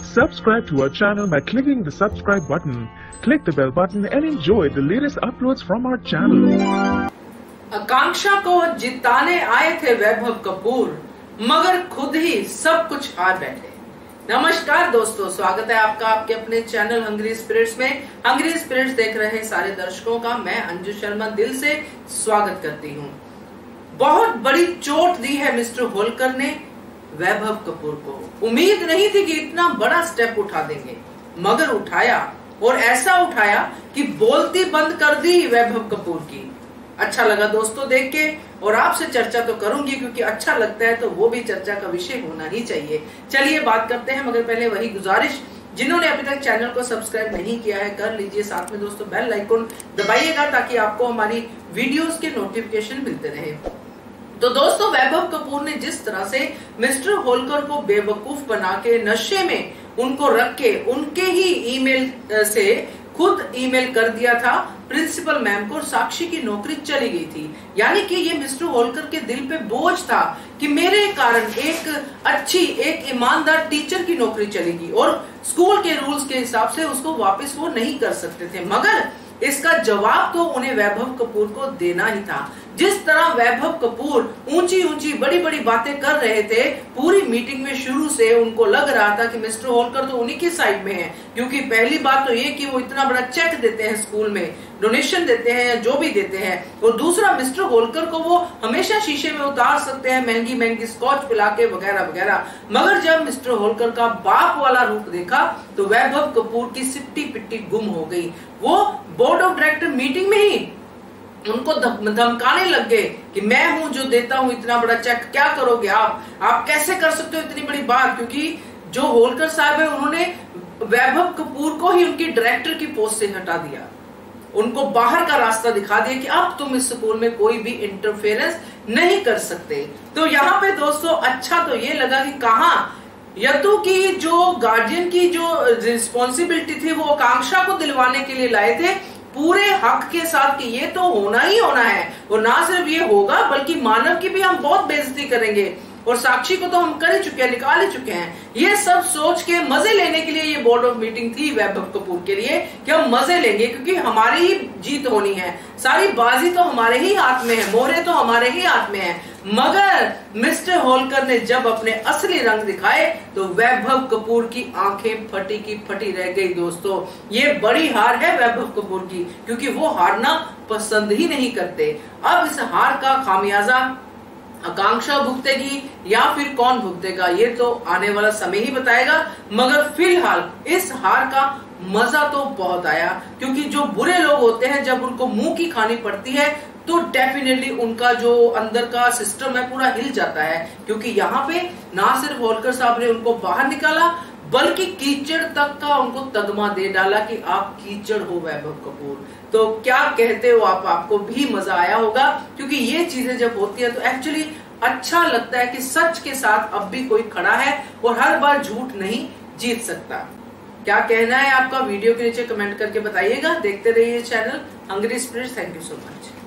Subscribe to our channel by clicking the subscribe button. Click the bell button and enjoy the latest uploads from our channel. आकांक्षा को जिताने आए थे वैभव कपूर, मगर खुद ही सब कुछ हार बैठे। नमस्कार दोस्तों, स्वागत है आपका आपके अपने चैनल हंग्री स्पिरिट्स में। हंग्री स्पिरिट्स देख रहे सारे दर्शकों का मैं अंजू शर्मा दिल से स्वागत करती हूँ। बहुत बड़ी चोट दी है मिस्टर होलकर ने वैभव कपूर को। उम्मीद नहीं थी कि इतना बड़ा स्टेप उठा देंगे, मगर उठाया, और ऐसा उठाया कि बोलती बंद कर दी वैभव कपूर की। अच्छा लगा दोस्तों देख के, और आपसे चर्चा तो करूंगी क्योंकि अच्छा लगता है तो वो भी चर्चा का विषय होना ही चाहिए। चलिए बात करते हैं, मगर पहले वही गुजारिश, जिन्होंने अभी तक चैनल को सब्सक्राइब नहीं किया है कर लीजिए, साथ में दोस्तों बेल आइकन दबाइएगा ताकि आपको हमारी वीडियोस के नोटिफिकेशन मिलते रहे। तो दोस्तों, वैभव कपूर ने जिस तरह से मिस्टर होलकर को बेवकूफ बना के नशे में उनको रख के उनके ही ईमेल से खुद ईमेल कर दिया था प्रिंसिपल मैम को, और साक्षी की नौकरी चली गई थी। यानी कि ये मिस्टर होलकर के दिल पे बोझ था कि मेरे कारण एक ईमानदार टीचर की नौकरी चलेगी, और स्कूल के रूल्स के हिसाब से उसको वापस वो नहीं कर सकते थे। मगर इसका जवाब तो उन्हें वैभव कपूर को देना ही था। जिस तरह वैभव कपूर ऊंची ऊंची बड़ी बड़ी बातें कर रहे थे पूरी मीटिंग में, शुरू से उनको लग रहा था कि मिस्टर होलकर तो उन्हीं की साइड में है, क्योंकि पहली बात तो ये कि वो इतना बड़ा चेक देते हैं स्कूल में, डोनेशन देते हैं या जो भी देते हैं, और दूसरा मिस्टर होलकर को वो हमेशा शीशे में उतार सकते हैं महंगी महंगी स्कॉच पिला के वगैरह वगैरह। मगर जब मिस्टर होलकर का बाप वाला रूप देखा तो वैभव कपूर की सिट्टी पिट्टी गुम हो गई। वो बोर्ड ऑफ डायरेक्टर मीटिंग में ही उनको धमकाने लग गए कि मैं हूं जो देता हूं इतना बड़ा चेक, क्या करोगे आप कैसे कर सकते हो इतनी बड़ी बात। क्योंकि जो होलकर साहब है उन्होंने वैभव कपूर को ही उनकी डायरेक्टर की पोस्ट से हटा दिया, उनको बाहर का रास्ता दिखा दिया कि अब तुम इस स्कूल में कोई भी इंटरफेरेंस नहीं कर सकते। तो यहाँ पे दोस्तों अच्छा तो ये लगा कि कहाँ यदु की जो गार्जियन की जो रिस्पॉन्सिबिलिटी थी वो आकांक्षा को दिलवाने के लिए लाए थे पूरे हक के साथ कि ये तो होना ही होना है, और ना सिर्फ ये होगा बल्कि मानव की भी हम बहुत बेइज्जती करेंगे, और साक्षी को तो हम कर ही चुके हैं, निकाल ही चुके हैं। ये सब सोच के मजे लेने के लिए ये बोर्ड ऑफ मीटिंग थी वैभव कपूर के लिए कि हम मजे लेंगे क्योंकि हमारी ही जीत होनी है, सारी बाजी तो हमारे ही हाथ में है, मोहरे तो हमारे ही हाथ में है। मगर मिस्टर होलकर ने जब अपने असली रंग दिखाए तो वैभव कपूर की आंखें फटी की फटी रह गई। दोस्तों, ये बड़ी हार है वैभव कपूर की, क्योंकि वो हारना पसंद ही नहीं करते। अब इस हार का खामियाजा आकांक्षा भुगतेगी या फिर कौन भुगतेगा ये तो आने वाला समय ही बताएगा। मगर फिलहाल इस हार का मजा तो बहुत आया, क्योंकि जो बुरे लोग होते हैं जब उनको मुंह की खानी पड़ती है तो डेफिनेटली उनका जो अंदर का सिस्टम है पूरा हिल जाता है। क्योंकि यहाँ पे ना सिर्फ होलकर साहब ने उनको बाहर निकाला बल्कि कीचड़ तक का उनको तगमा दे डाला कि आप कीचड़ हो वैभव कपूर। तो क्या कहते हो आपको भी मजा आया होगा, क्योंकि ये चीजें जब होती है तो एक्चुअली अच्छा लगता है कि सच के साथ अब भी कोई खड़ा है और हर बार झूठ नहीं जीत सकता। क्या कहना है आपका वीडियो के नीचे कमेंट करके बताइएगा। देखते रहिए channel Hungry Spirits. Thank you so much.